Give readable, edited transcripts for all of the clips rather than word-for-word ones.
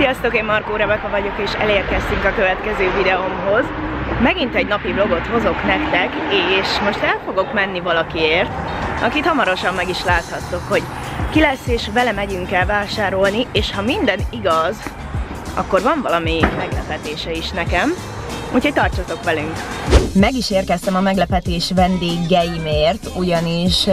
Sziasztok, én Markó Rebeka vagyok, és elérkeztünk a következő videómhoz. Megint egy napi vlogot hozok nektek, és most el fogok menni valakiért, akit hamarosan meg is láthattok, hogy ki lesz, és vele megyünk el vásárolni, és ha minden igaz, akkor van valami meglepetése is nekem, úgyhogy tartsatok velünk! Meg is érkeztem a meglepetés vendégeimért, ugyanis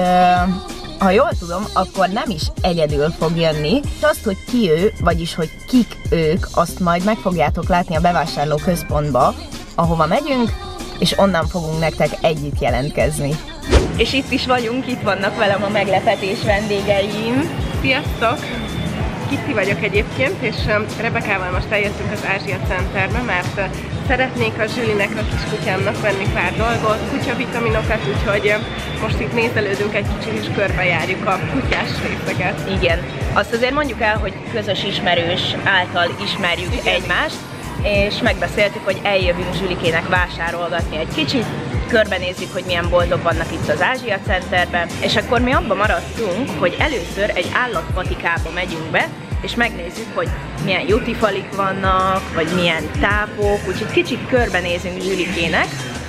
ha jól tudom, akkor nem is egyedül fog jönni. Azt, hogy ki ő, vagyis hogy kik ők, azt majd meg fogjátok látni a bevásárló központba, ahova megyünk, és onnan fogunk nektek együtt jelentkezni. És itt is vagyunk, itt vannak velem a meglepetés vendégeim. Sziasztok! Kitti vagyok egyébként, és Rebekával most eljöttünk az Ázsia Centerbe, mert szeretnék a Zsülinek, a kiskutyámnak venni pár dolgot, kutyavitaminokat, úgyhogy most itt nézelődünk egy kicsit, és körbejárjuk a kutyás részeket. Igen. Azt azért mondjuk el, hogy közös ismerős által ismerjük egymást, és megbeszéltük, hogy eljövünk Zsülikének vásárolgatni egy kicsit, körbenézzük, hogy milyen boltok vannak itt az Ázsia Centerben, és akkor mi abban maradtunk, hogy először egy állatvatikába megyünk be, és megnézzük, hogy milyen jutifalik vannak, vagy milyen tápok, úgyhogy kicsit körbenézünk Zsülikének,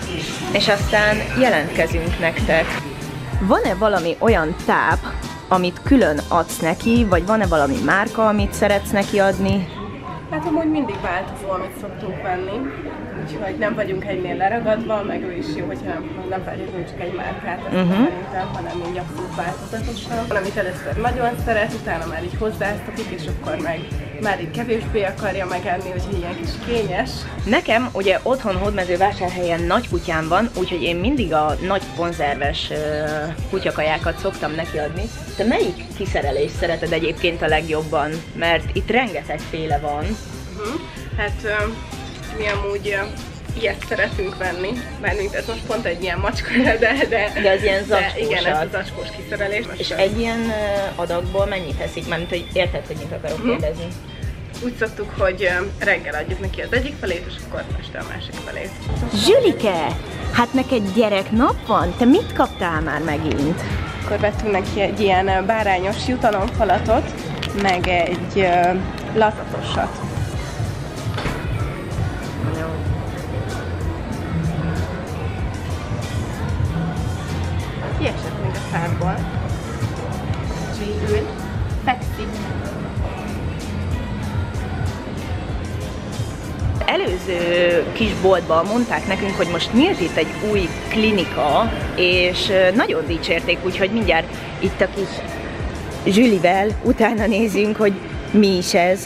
és aztán jelentkezünk nektek. Van-e valami olyan táp, amit külön adsz neki, vagy van-e valami márka, amit szeretsz neki adni? Hát amúgy mindig változó, amit szoktunk venni, úgyhogy nem vagyunk egynél leragadva, meg ő is jó, hogyha nem feltétlenül csak egy márkát szerintem, hanem így abszolút változatosan. Amit először nagyon szeret, utána már így hozzászokik, és akkor meg már így kevésbé akarja megenni, úgyhogy ilyen kis kényes. Nekem ugye otthon Hódmezővásárhelyen nagy kutyám van, úgyhogy én mindig a nagy konzerves kutyakajákat szoktam neki adni. Te melyik kiszerelést szereted egyébként a legjobban? Mert itt rengetegféle van. Hát mi amúgy ilyet szeretünk venni, mármint ez most pont egy ilyen macska, de az ilyen zacskós. Igen, ez a zacskós kiszerelés. És egy ilyen adagból mennyit eszik? Mert hogy érted, hogy mit akarok kérdezni? Úgy szoktuk, hogy reggel adjuk neki az egyik felét, és akkor este a másik felét. Zsülike! Hát neked gyereknap van? Te mit kaptál már megint? Akkor vettünk neki egy ilyen bárányos jutalomfalatot, meg egy lazatosat. Kiesett még a szárból. Ül, fekszik. Előző kis boltban mondták nekünk, hogy most nyílt itt egy új klinika, és nagyon dicsérték, úgyhogy mindjárt itt a kis Zsülivel utána nézzünk, hogy mi is ez.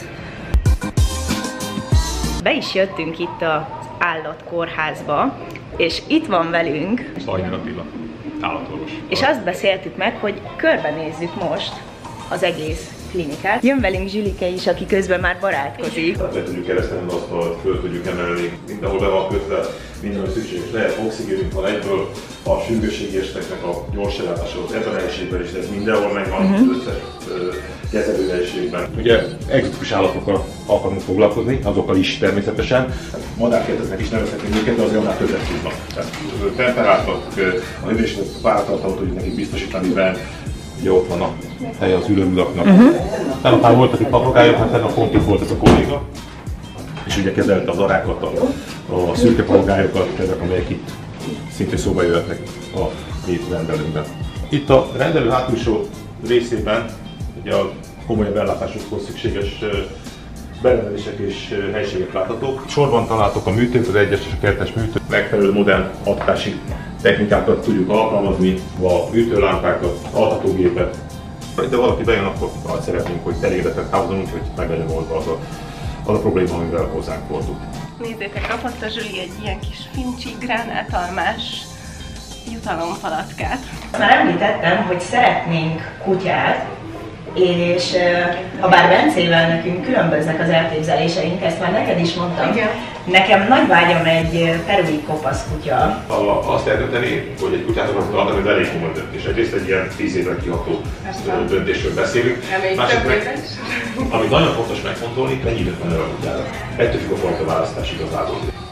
Be is jöttünk itt az állatkórházba, és itt van velünk Szajner Attila, állatorvos. És azt beszéltük meg, hogy körbenézzük most az egész klinikát. Jön velünk Zsülike is, aki közben már barátkozik. Le tudjuk keresztelni az asztalt, föl tudjuk emelni, mindenhol be van kötve, minden, ami szükséges lehet. Oxigénünk van egyből, a sürgősségi eseteknek a gyors ellátása ebben a helyiségben is, ez mindenhol megvan, az összes kezelő helyiségben. Ugye egzotikus állatokkal akarunk foglalkozni, azokkal is természetesen. Madárkerteznek is nevezhetünk őket, de azért annál többet tudnak. Temperáltak, a hőmérséklet páratartalmat tudjuk nekik biztosítani, mert ugye ott van a helye az ülőműlaknak. Tegnap voltak itt papagájok, hát tegnap pont itt volt ez a kolléga, és ugye kezelte az arákat, a szürke papagályokat, ezek, amelyek itt szintén szóba jöhetnek a mi rendelőnkben. Itt a rendelő hátulsó részében ugye a komolyabb ellátásokhoz szükséges berendezések és helyiségek láthatók. Sorban találtok a műtők, az 1-es és a 2-es műtők. Megfelelő modern altatási technikákat tudjuk alkalmazni, a műtőlámpákat, altatógépet. De valaki bejön, akkor azt szeretnénk, hogy elégedetlen távozunk, úgyhogy meg legyen oldva az a probléma, amivel hozzánk fordult. Nézzétek, kapott a Zsüli egy ilyen kis fincsi, gránátalmás jutalomfalatkát. Már említettem, hogy szeretnénk kutyát, és ha bár Bencével nekünk különböznek az elképzeléseink, ezt már neked is mondtam. Igen. Nekem nagy vágyam egy perui kopasz kutya. Azt eldönteni, hogy egy kutyát akarunk adni, ez elég komoly döntés. Egyrészt egy ilyen 10 évre kiható döntésről beszélünk. Másik meg, amit nagyon fontos megfontolni, mennyi időt van a kutyára. Ettől függ a fajta választás igazából.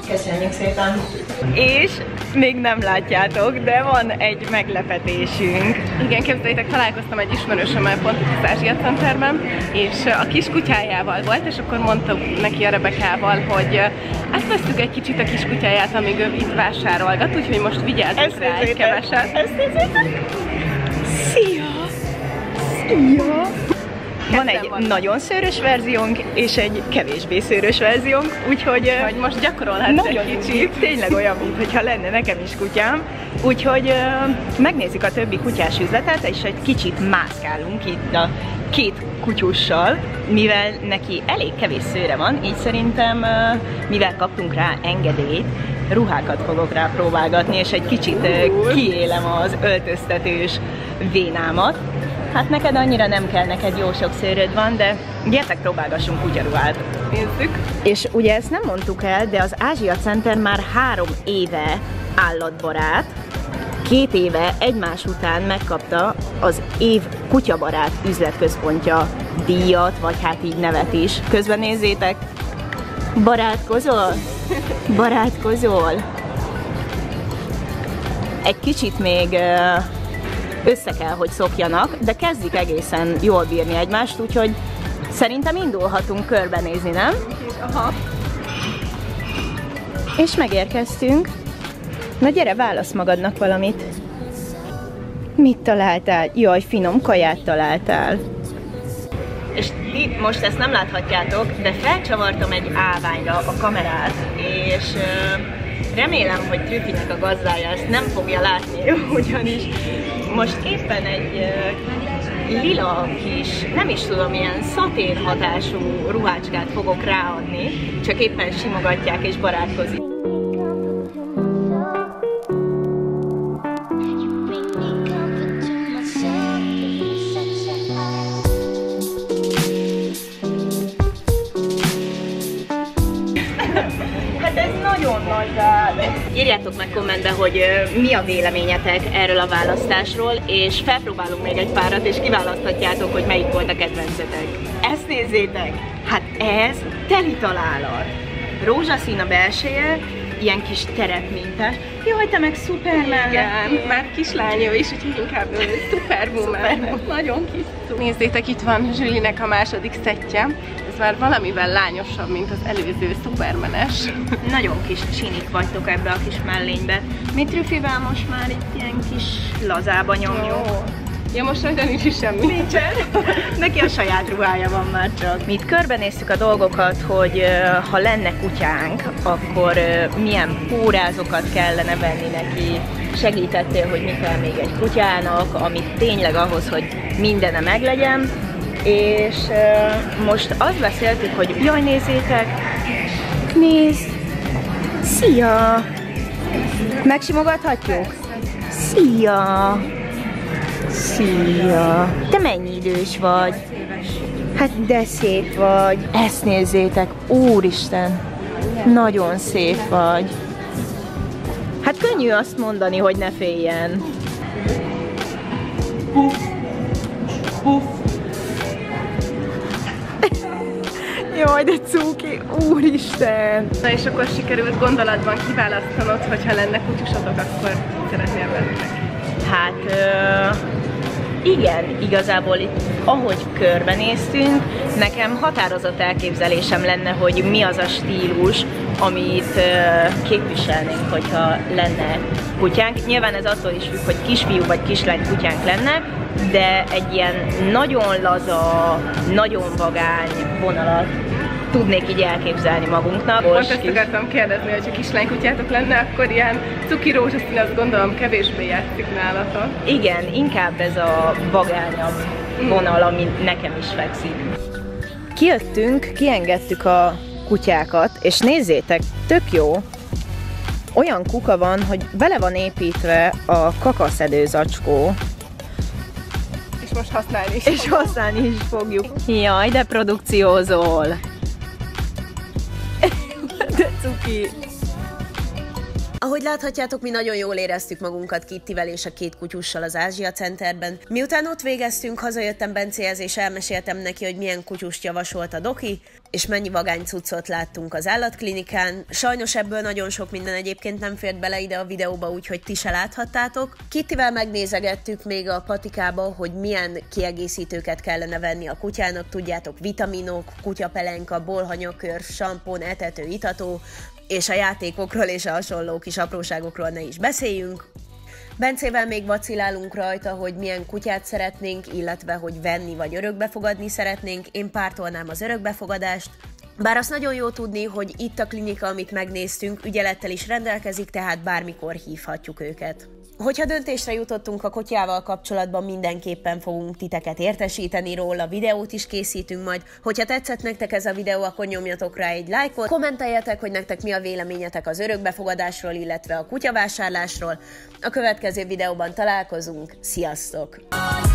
Köszönjük szépen! És még nem látjátok, de van egy meglepetésünk. Igen, képzeljétek, találkoztam egy ismerősömmel pont itt az Ázsia Centerben, és a kis kutyájával volt, és akkor mondtam neki a Rebekával, hogy ezt vesztük egy kicsit a kis kutyáját, amíg ő itt vásárolgat, úgyhogy most vigyázzunk rá egy keveset. Szia! Szia! Van egy nagyon szőrös verziónk, és egy kevésbé szőrös verziónk, úgyhogy most gyakorolhatsz egy kicsit. Tényleg olyan, mintha lenne nekem is kutyám. Úgyhogy megnézzük a többi kutyás üzletet, és egy kicsit mászkálunk itt a két kutyussal, mivel neki elég kevés szőre van, így szerintem, mivel kaptunk rá engedélyt, ruhákat fogok rá próbálgatni, és egy kicsit kiélem az öltöztetős vénámat. Hát neked annyira nem kell, neked jó sok szőröd van, de gyertek, próbálgassunk kutyaruhát. Nézzük. És ugye ezt nem mondtuk el, de az Ázsia Center már 3 éve állatbarát. 2 éve egymás után megkapta az év kutyabarát üzletközpontja díjat, vagy hát így nevet is. Közben nézzétek, barátkozol? Barátkozol? Egy kicsit még össze kell, hogy szokjanak, de kezdik egészen jól bírni egymást, úgyhogy szerintem indulhatunk körbenézni, nem? Aha. És megérkeztünk. Na gyere, válasz magadnak valamit. Mit találtál? Jaj, finom kaját találtál. És ti most ezt nem láthatjátok, de felcsavartam egy állványra a kamerát, és remélem, hogy Trüffinek a gazdája ezt nem fogja látni, ugyanis most éppen egy lila kis, nem is tudom, ilyen szatér hatású ruhácskát fogok ráadni, csak éppen simogatják és barátkozik. Hát ez nagyon nagy drága. Írjátok meg kommentbe, hogy mi a véleményetek erről a választásról, és felpróbálunk még egy párat, és kiválaszthatjátok, hogy melyik volt a kedvencetek. Ezt nézzétek! Hát ez teli találat. Rózsaszín a belseje, ilyen kis terepmintás. Jaj, te meg Superman! Igen, már kislánya is, úgyhogy inkább Superwoman. Nagyon kis. Nézzétek, itt van Zsülinek a második szettje. Ez már valamivel lányosabb, mint az előző Supermanes. Nagyon kis csinik vagytok ebbe a kis mellénybe. Mi Trüffivel most már itt ilyen kis lazába nyomjuk. Jó. Ja, most rajta nincs is semmi. Nincsen. Neki a saját ruhája van már csak. Mi itt körbenéztük a dolgokat, hogy ha lenne kutyánk, akkor milyen pórázokat kellene venni neki. Segítettél, hogy mi kell még egy kutyának, amit tényleg ahhoz, hogy mindene meglegyen. És most azt beszéltük, hogy jaj, nézzétek, nézd, szia, megsimogathatjuk? Szia, szia, te mennyi idős vagy? Hát de szép vagy, ezt nézzétek, úristen, nagyon szép vagy. Hát könnyű azt mondani, hogy ne féljen. Puff, puff. Jaj, de cuki, úristen! Na és akkor sikerült gondolatban kiválasztanod, hogyha lenne kutyusotok, akkor szeretnél venni. Hát igen, igazából itt, ahogy körbenéztünk, nekem határozott elképzelésem lenne, hogy mi az a stílus, amit képviselnénk, hogyha lenne kutyánk. Nyilván ez attól is függ, hogy kisfiú vagy kislány kutyánk lenne, de egy ilyen nagyon laza, nagyon vagány vonalat tudnék így elképzelni magunknak. Most ezt akartam kérdezni, hogy ha kislánykutyátok lenne, akkor ilyen cuki rózsaszín, azt gondolom kevésbé játszik nálatok. Igen, inkább ez a vagányabb vonal, ami nekem is fekszik. Kijöttünk, kiengedtük a kutyákat, és nézzétek, tök jó, olyan kuka van, hogy bele van építve a kakaszedő zacskó. És most használni is. És használni is fogjuk. Jaj, de produkciózol. De cuki. Ahogy láthatjátok, mi nagyon jól éreztük magunkat Kittivel és a 2 kutyussal az Ázsia Centerben. Miután ott végeztünk, hazajöttem Bencéhez és elmeséltem neki, hogy milyen kutyust javasolt a doki, és mennyi vagány cuccot láttunk az állatklinikán. Sajnos ebből nagyon sok minden egyébként nem fért bele ide a videóba, úgyhogy ti se láthattátok. Kittivel megnézegettük még a patikába, hogy milyen kiegészítőket kellene venni a kutyának, tudjátok, vitaminok, kutyapelenka, bolhanyakör, sampon, etető, itató, és a játékokról és a hasonló kis apróságokról ne is beszéljünk. Bencével még vacilálunk rajta, hogy milyen kutyát szeretnénk, illetve hogy venni vagy örökbefogadni szeretnénk. Én pártolnám az örökbefogadást. Bár azt nagyon jó tudni, hogy itt a klinika, amit megnéztünk, ügyelettel is rendelkezik, tehát bármikor hívhatjuk őket. Hogyha döntésre jutottunk a kutyával kapcsolatban, mindenképpen fogunk titeket értesíteni róla, videót is készítünk majd. Hogyha tetszett nektek ez a videó, akkor nyomjatok rá egy lájkot, kommenteljetek, hogy nektek mi a véleményetek az örökbefogadásról, illetve a kutyavásárlásról. A következő videóban találkozunk, sziasztok!